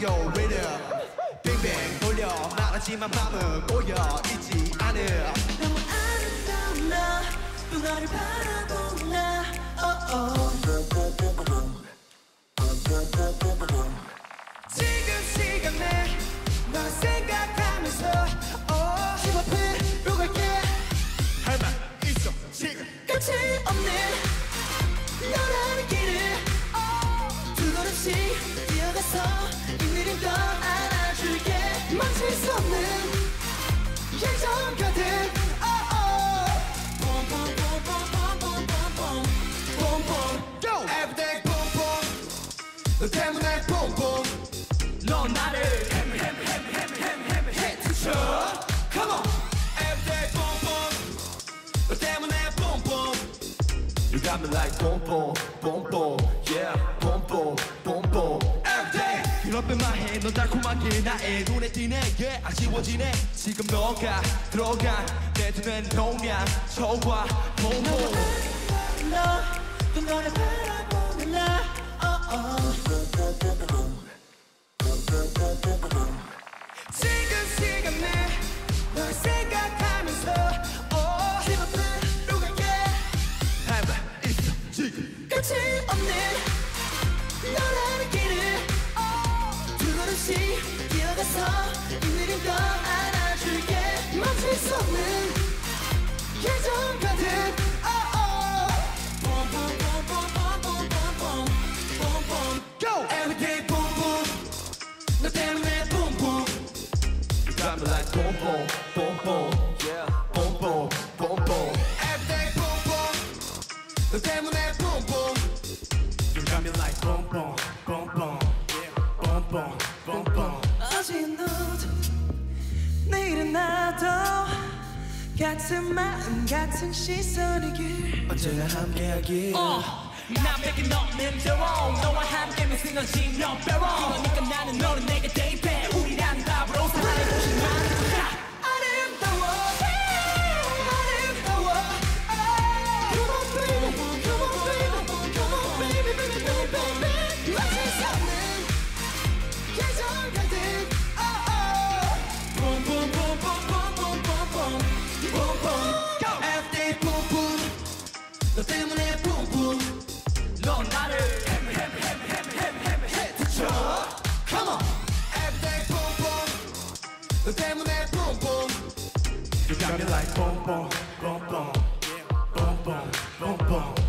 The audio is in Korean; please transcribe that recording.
yo rhythm 빙빙 돌려 말하지만 맘은 꼬여 있지 않아 너무 아름다운 나또 너를 바라보는 나 지금 시간에 널 생각하면서 집 앞으로 갈게 할 말 있어 지금 끝이 없는 너라는 길을 두 걸음씩 뛰어가서 이늘은 더 안아줄게 멈출 수 없는 열정 가득 Go! Everyday 봄봄 너 때문에 봄봄 넌 나를 헤트쳐 Come on Everyday 봄봄 너 때문에 봄봄 You got me like boom boom boom boom yeah boom boom boom boom everyday 이렇게 말해 넌 달콤하게 나의 눈에 띄네 yeah 아쉬워지네 지금 너가 들어간 내 눈엔 동양 저와 boom boom 너또 너를 바라보는 나 지금 시간에 널 생각하면서 집 앞으로 갈게 할 말 있어 지금 끝이 없는 너라는 길을 두 걸음씩 뛰어가서 이늘은 더 안아줄게 멈출 수 없는 열정 가득 Go! Everyday boom boom 너 때문에 boom boom You got me like boom boom boom boom yeah boom boom boom boom Everyday boom boom 너 때문에 boom boom You got me like boom boom boom boom yeah boom boom boom boom 어제 너도 내일은 나도 같은 마음 같은 시선이길 언제나 함께하길 남에게 너는 theron 너와 함께면 쓰러진 너 배워 그러니까 나는 너를 내게 대입해 우리라는 답으로 사랑의 도시만 아름다워 아름다워 Come on baby Come on baby Come on baby baby baby baby 멈출 수 없는 계절 가득 Boom boom boom boom boom boom boom boom boom boom Everyday boom boom 너 때문에 boom boom 넌 나를 헤트쳐 Come on Everyday boom boom 너 때문에 boom boom You got me like boom boom boom boom yeah boom boom boom boom